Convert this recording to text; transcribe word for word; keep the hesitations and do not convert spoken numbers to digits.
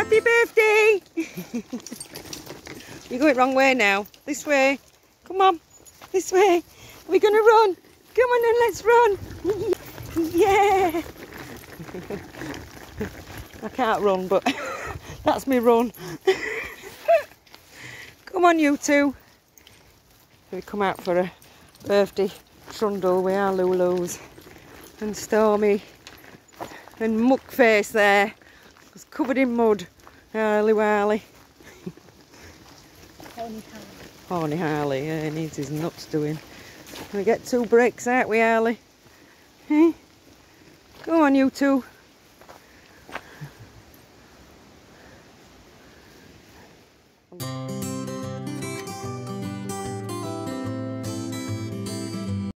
Happy birthday! You're going wrong way now. This way. Come on. This way. We're going to run. Come on then, let's run. Yeah. I can't run, but that's me run. Come on, you two. We come out for a birthday trundle with our Lulus. And Stormy and Muckface there. Was covered in mud. Harley Warley. Horny Harley. Horny Harley, yeah, he needs his nuts doing. We get two breaks out we, Harley. Hey? Go on, you two.